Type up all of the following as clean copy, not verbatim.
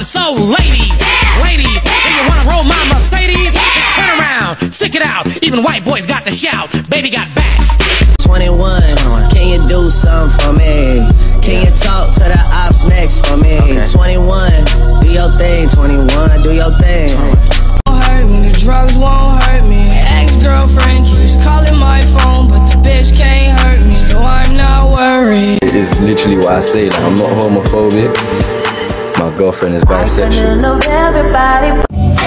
So ladies, ladies, if you wanna roll my Mercedes, turn around, stick it out. Even white boys got to shout, baby got back. 21, can you do something for me? Can you talk to the ops next for me? 21, do your thing. 21, do your thing. Won't hurt me, the drugs won't hurt me. Ex-girlfriend keeps calling my phone, but the bitch can't hurt me, so I'm not worried. It's literally what I say, like, I'm not homophobic. My girlfriend is bisexual. I love everybody.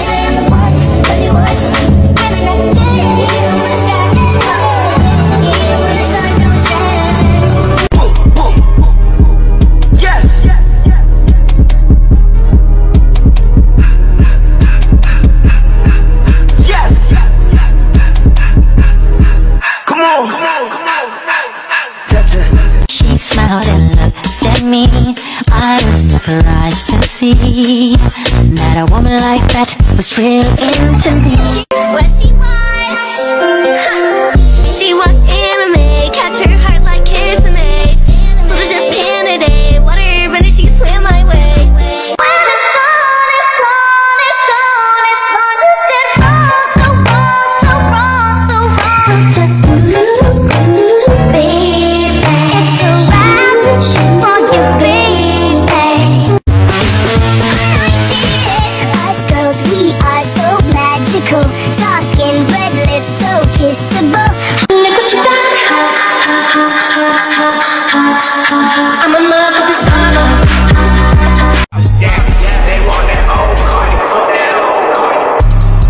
She smiled and looked at me. I was surprised to see that a woman like that was real into me. What she wants? She wants anime, catch her heart like Kisame. So there's a panda day, water runner, she swim my way. When it's gone, it's gone, it's gone, it's gone. You did wrong, so wrong, so wrong, so wrong. Just lose, baby. It's a wrap for you, baby. Us girls, we are so magical. Soft skin, red lips, so kissable. Look what you done. I'm in love with this summer. They want that old Cardi, fuck that old Cardi.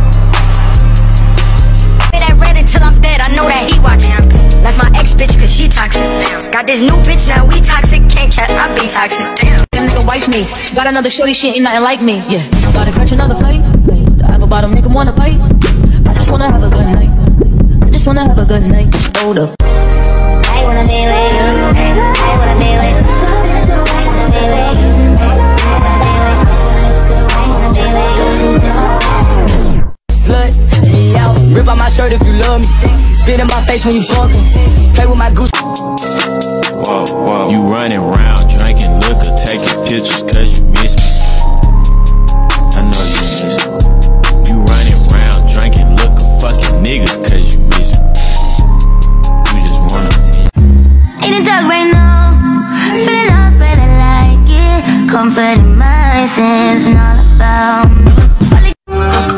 Say that Reddit till I'm dead, I know that he watching. That's my ex bitch, cause she toxic. Got this new bitch, now we toxic. Can't cap, I be toxic. That nigga wife me. Got another shorty, she ain't nothing like me. Yeah, about to catch another fight. I have about to make him wanna bite. I just wanna have a good night. I just wanna have a good night. Hold up. I wanna be with you. I wanna be with you. I wanna be with you. Slut me out, rip out my shirt if you love me. Spit in my face when you fucking. Play with my goose. Whoa, whoa. You running around drinking liquor, taking pictures cause you miss me. I know you miss me. You running around drinking liquor, fucking niggas cause you miss me. You just wanna In the dark right now, feeling lost but I like it. Comforting my sins and all about me.